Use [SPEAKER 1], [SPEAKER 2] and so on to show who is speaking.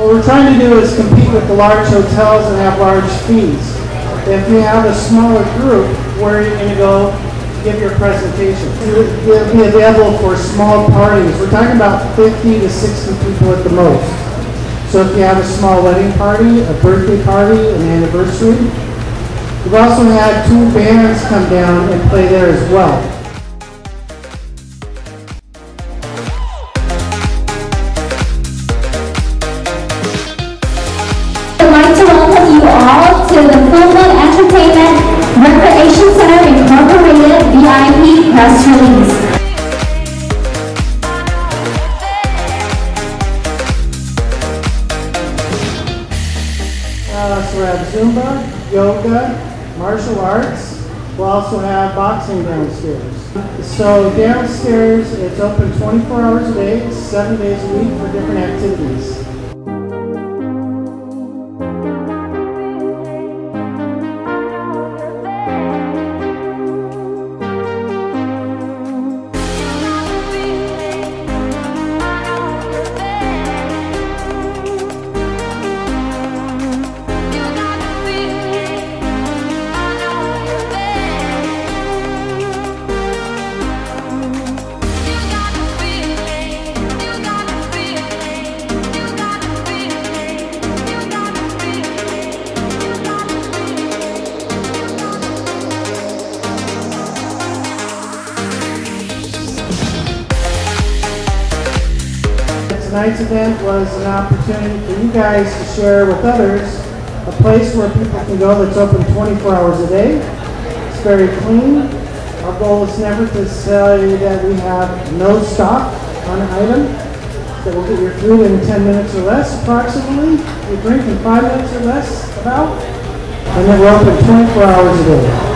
[SPEAKER 1] What we're trying to do is compete with the large hotels and have large fees. If you have a smaller group, where are you going to go give your presentation? It'll be available for small parties. We're talking about 50 to 60 people at the most. So if you have a small wedding party, a birthday party, an anniversary. We've also had 2 bands come down and play there as well.
[SPEAKER 2] I'd like to welcome you all to the Full Moon Entertainment Recreation Center Incorporated VIP press release.
[SPEAKER 1] So we have Zumba, yoga, martial arts. We'll also have boxing downstairs. So downstairs, it's open 24 hours a day, 7 days a week for different activities. Tonight's event was an opportunity for you guys to share with others a place where people can go that's open 24 hours a day. It's very clean. Our goal is never to say that we have no stock on an item, that we'll get your food in 10 minutes or less approximately, your drink in 5 minutes or less about, and then we're open 24 hours a day.